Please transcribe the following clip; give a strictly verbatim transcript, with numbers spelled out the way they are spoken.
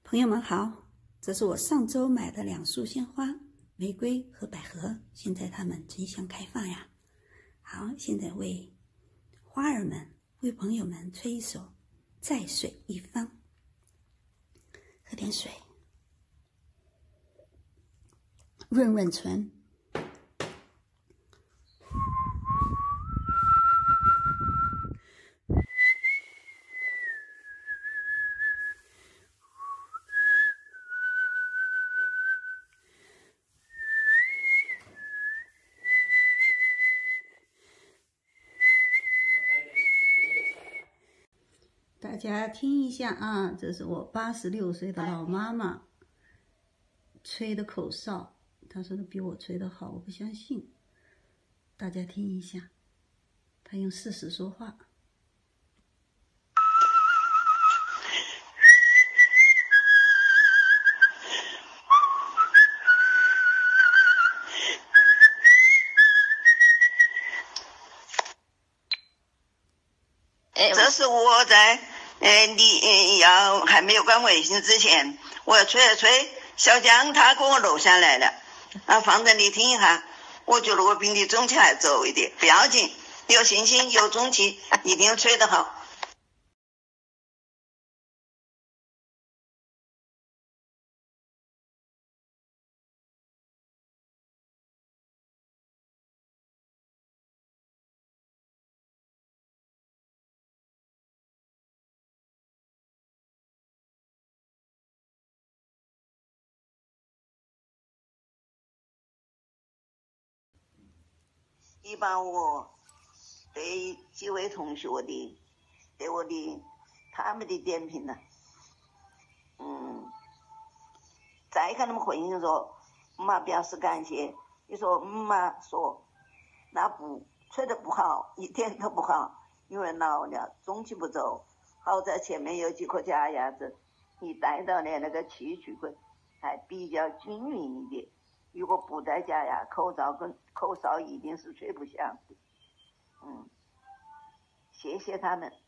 朋友们好，这是我上周买的两束鲜花，玫瑰和百合，现在它们争相开放呀。好，现在为花儿们、为朋友们吹一首《在水一方》，喝点水，润润唇。大家听一下啊，这是我八十六岁的老妈妈吹的口哨，她说的比我吹的好，我不相信。大家听一下，她用事实说话。 这是我在呃你要还没有关微信之前，我要吹了吹，小江他给我录下来了，啊，放着你听一下。我觉得我比你中气还走一点，不要紧，有信心有中气，一定吹得好。你把我对几位同学的对我的他们的点评呢，嗯，再看他们回应说妈表示感谢，你说妈说那不吹得不好，一点都不好，因为老了中气不走，好在前面有几颗假牙子，你戴到的那个气血会还比较均匀一点，如果不戴假牙，口罩跟口哨一定是吹不响的。嗯，谢谢他们。